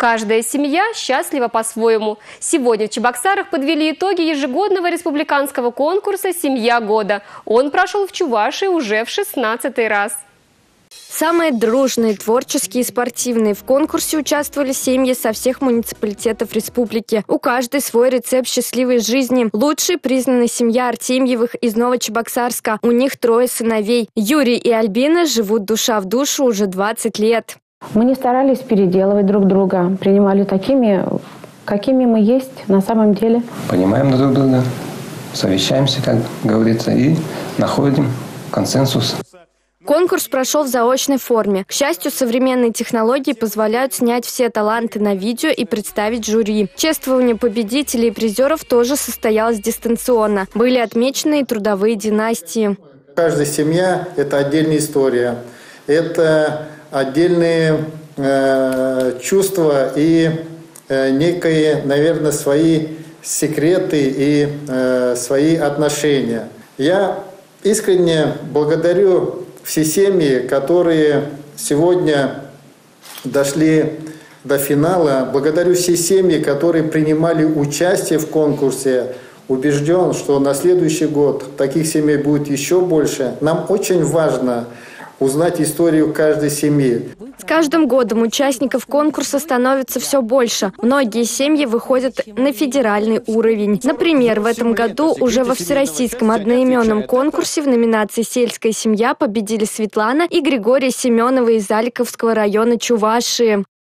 Каждая семья счастлива по-своему. Сегодня в Чебоксарах подвели итоги ежегодного республиканского конкурса «Семья года». Он прошел в Чувашии уже в 16-й раз. Самые дружные, творческие и спортивные. В конкурсе участвовали семьи со всех муниципалитетов республики. У каждой свой рецепт счастливой жизни. Лучшей признана семья Артемьевых из Новочебоксарска. У них 3 сыновей. Юрий и Альбина живут душа в душу уже 20 лет. Мы не старались переделывать друг друга. Принимали такими, какими мы есть на самом деле. Понимаем друг друга, совещаемся, как говорится, и находим консенсус. Конкурс прошел в заочной форме. К счастью, современные технологии позволяют снять все таланты на видео и представить жюри. Чествование победителей и призеров тоже состоялось дистанционно. Были отмечены и трудовые династии. Каждая семья – это отдельная история. Это отдельные чувства и некие, наверное, свои секреты и свои отношения. Я искренне благодарю все семьи, которые сегодня дошли до финала. Благодарю все семьи, которые принимали участие в конкурсе. Убежден, что на следующий год таких семей будет еще больше. Нам очень важно узнать историю каждой семьи. С каждым годом участников конкурса становится все больше. Многие семьи выходят на федеральный уровень. Например, в этом году уже во всероссийском одноименном конкурсе в номинации «Сельская семья» победили Светлана и Григорий Семеновы из Аликовского района Чувашии.